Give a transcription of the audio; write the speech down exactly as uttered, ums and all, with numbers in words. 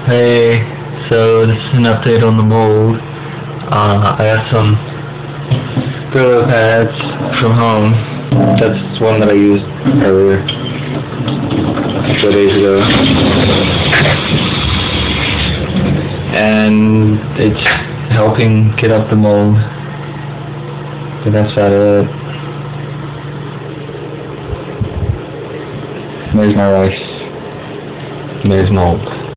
Hey, so this is an update on the mold. Uh, I got some Brillo pads from home. That's one that I used earlier, a couple of days ago. And it's helping get up the mold. But that's about it. There's my rice. There's mold.